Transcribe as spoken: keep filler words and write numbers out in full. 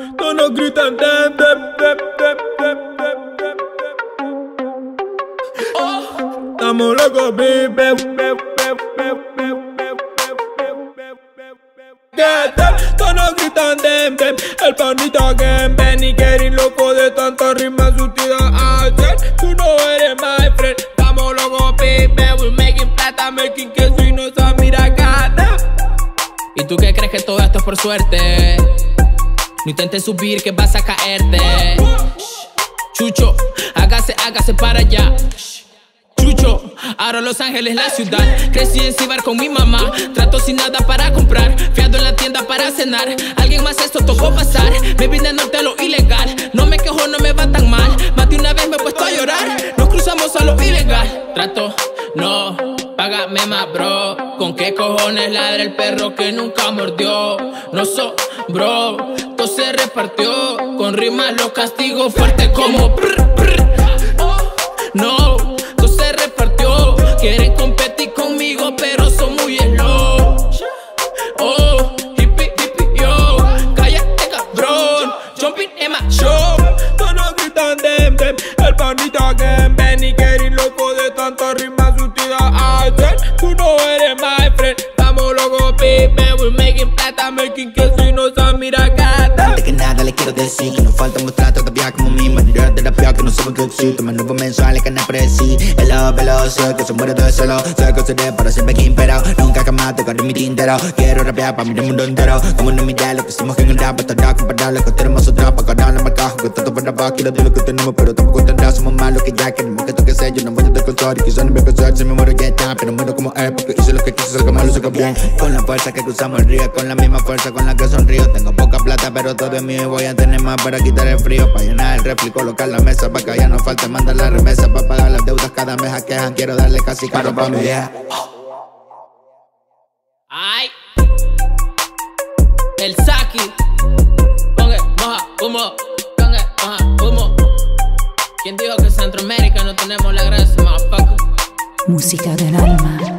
Todos gritan dem, dem, dem, dem, dem, dem, dem. Oh, estamos locos, bebé, bebé, bebé, bebé, bebé. Todos gritan dem, dem. El panita game, ven y quieren loco de tanta rima surtida ayer. Tú no eres my friend. Estamos locos, bebé, we making plata, making queso y nos a mira gata. ¿Y tú qué crees que todo esto es por suerte? No intentes subir que vas a caerte. Chucho, hágase, hágase para allá. Chucho, ahora Los Ángeles la ciudad. Crecí en Cibar con mi mamá. Trato sin nada para comprar. Fiado en la tienda para cenar. Alguien más esto tocó pasar. Me vine a norte a lo ilegal. No me quejo, no me va tan mal. Más de una vez me he puesto a llorar. Nos cruzamos a lo ilegal. Trato, no, págame más, bro. ¿Con qué cojones ladra el perro que nunca mordió? No so, bro, todo se repartió. Con rimas los castigo fuerte como brr, brr. Oh, no, todo se repartió. Quieren competir conmigo pero son muy slow. Oh, hippie, hippie, yo. Cállate, cabrón, jumping en my show. Todos gritan dem, dem. El panita game, ven y quieren loco de tanta rima surtida ayer. Tú no eres my friend. Estamos locos, baby, we making plata, making queso y nos a mira gata. Antes que nada les quiero decir que nos falta mostrar todavía como mi manera de rapear, que no saben que existe. Más nuevos mensuales que no predecir. El love, el love, sé que se muere de celo. Sé que seré para siempre aquí imperado. Nunca jamás tocaré mi tintero. Quiero rapear para mi mundo entero. Como no mirar lo que hicimos en el rap, estará comparable con tenemos otra para ganar la marca. Que tanto para abajo, quiero de lo que tenemos, pero tampoco tendrá. Somos más lo que ya queremos que toque ser. Yo no voy a descansar y quizás no me cansar. Si me muero ya está, pero muero como él porque hice lo que quise, salga mal, lo saca bien. Con la fuerza que cruzamos el río, con la misma fuerza con la que sonrío. Tengo poca plata, pero todo es mío y voy a tener más para quitar el frío. Para llenar el refri, colocar la mesa, para que ya no falte mandar la remesa. Para pagar las deudas cada mes a quejan, quiero darle casi caro pa' mi vieja. Ay, el Saki. Ponga, moja, humo. Ponga, moja, humo. ¿Quién dijo que en Centroamérica no tenemos la gracia, motherfucker? Música del alma.